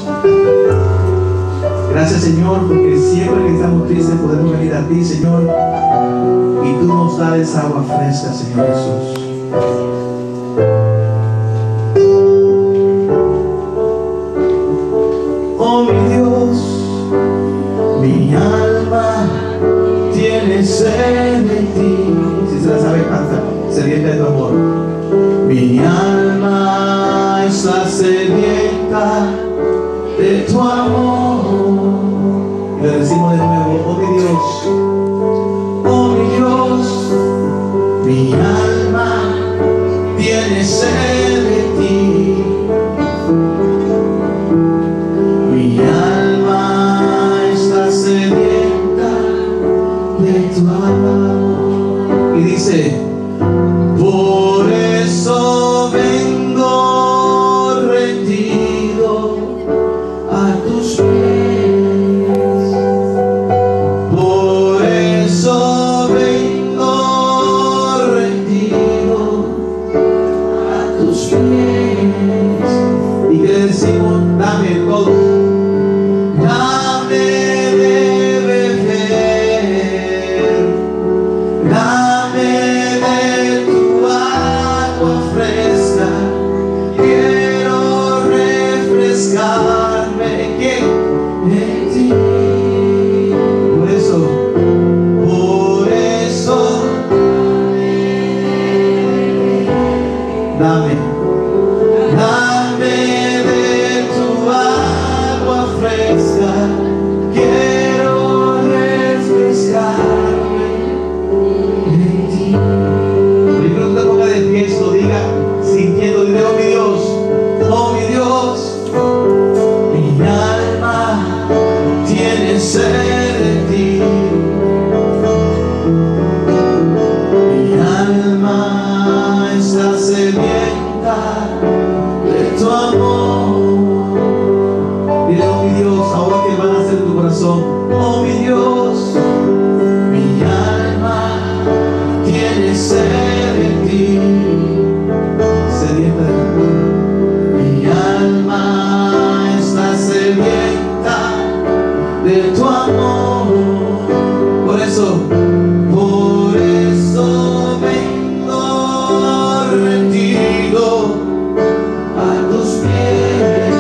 Gracias, Señor, porque siempre que estamos tristes podemos venir a ti, Señor, y tú nos das agua fresca, Señor Jesús. Oh mi Dios, mi alma tiene sed de ti. Si se la sabe, canta, sedienta de tu amor. Mi alma está sedienta de tu amor. Y le decimos de nuevo, oh mi Dios, oh mi Dios, mi alma tiene sed de ti. Mi alma está sedienta de tu amor. Y dice, por eso vengo rendido a tus pies. Por eso vengo rendido a tus pies. Y que le decimos, dame todo. Dame de beber, dame de tu agua fresca. Quiero refrescarme en ti. Por eso, dame de tu agua fresca. Quiero refrescarme en ti. Primero no te pongas de pie, esto diga sintiendo, dile, oh mi Dios, mi alma tiene sed de ti. Mi alma está sedienta de tu amor. Dile, oh mi Dios, ahora que van a hacer tu corazón, oh mi Dios, mi alma tiene sed de ti, sedienta de tu amor. Mi alma está sedienta de tu amor. Por eso vengo rendido a tus pies.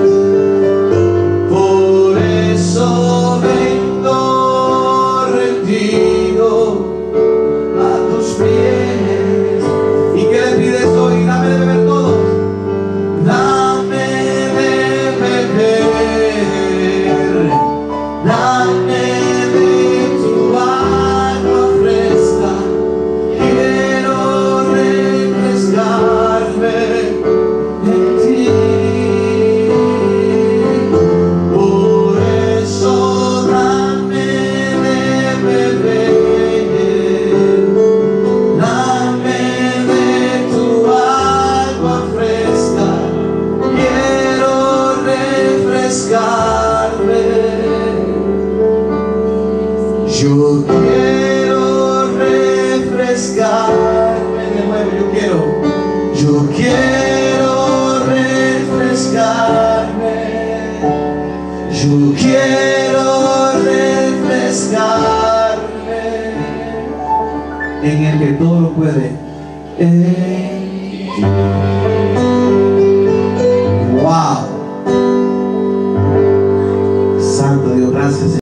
Por eso vengo rendido a tus pies. ¿Y qué le pides hoy? Dame de beber todo. Dame de beber, dame de tu agua fresca. Quiero refrescarme en ti. Por eso dame de beber, dame de tu agua fresca. Quiero refrescarme. Yo quiero refrescarme de nuevo. Yo quiero refrescarme. Yo quiero refrescarme en el que todo lo puede. Wow. Santo Dios, gracias.